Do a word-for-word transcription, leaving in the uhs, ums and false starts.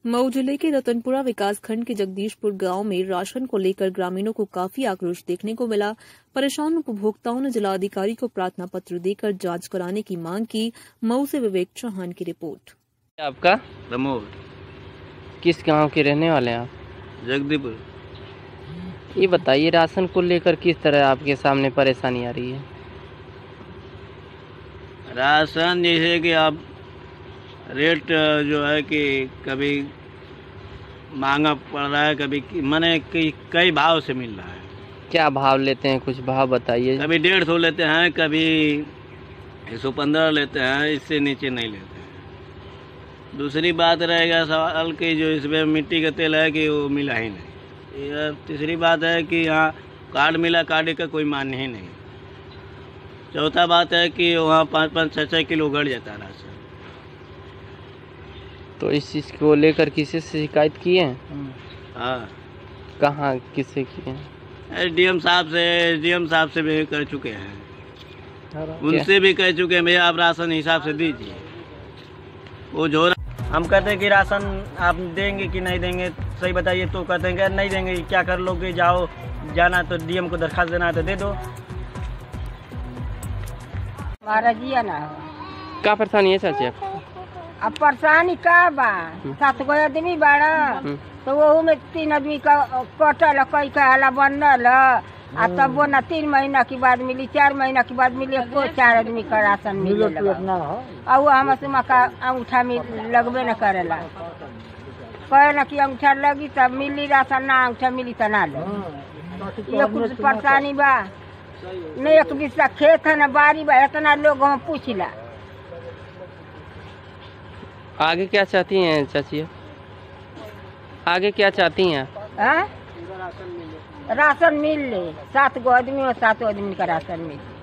मऊ जिले के रतनपुरा विकासखंड के जगदीशपुर गांव में राशन को लेकर ग्रामीणों को काफी आक्रोश देखने को मिला। परेशान उपभोक्ताओं ने जिलाधिकारी को प्रार्थना पत्र देकर जांच कराने की मांग की। मऊ से विवेक चौहान की रिपोर्ट। आपका प्रमोद। किस गांव के रहने वाले हैं आप? जगदीशपुर। ये बताइए, राशन को लेकर किस तरह आपके सामने परेशानी आ रही है? राशन जैसे कि आप रेट जो है कि कभी महंगा पड़ रहा है, कभी माने कई कई भाव से मिल रहा है। क्या भाव लेते हैं, कुछ भाव बताइए। कभी डेढ़ सौ लेते हैं, कभी एक सौ पंद्रह लेते हैं, इससे नीचे नहीं लेते हैं। दूसरी बात रहेगा सवाल कि जो इसमें मिट्टी का तेल है कि वो मिला ही नहीं। यह तीसरी बात है कि यहाँ कार्ड मिला, कार्ड का कोई मान ही नहीं। चौथा बात है कि वहाँ पाँच पाँच छः छः किलो घट जाता है राशन। तो इस चीज़ को लेकर किसी से शिकायत किए हैं? हाँ। कहाँ, किससे किए हैं? डीएम साहब से डीएम साहब से भी कर चुके हैं, उनसे भी कह चुके हैं भैया आप राशन हिसाब से दीजिए। वो जो हम कहते हैं कि राशन आप देंगे कि नहीं देंगे, सही बताइए। तो कहते हैं कि नहीं देंगे, क्या कर लोगे, जाओ जाना तो डीएम को दरखास्त देना है तो दे दो। हमारा जिया ना क्या परेशानी है चाची आपको? अब परेशानी का बा, सात गो आदमी बाड़ा तो वो में तीन आदमी का कटल कई का हला बनल आ तब वो ना तीन महीना के बाद मिली, चार महीना के बाद मिली, को चार आदमी का राशन मिले लगा। और हम से मका अंगूठा मिल लगबे न करेला, कहे ना कि अंगूठा लगी तब मिली राशन, ना अंगूठा मिली तो ना लगी। ये कुछ परेशानी बा नहीं। एक बिस्सा खेत है ना बारी बा, इतना लोग हम पूछला। आगे क्या चाहती हैं चाची? आगे क्या चाहती हैं? आ? राशन मिल ले, सात गो आदमी और सातों आदमी का राशन मिले।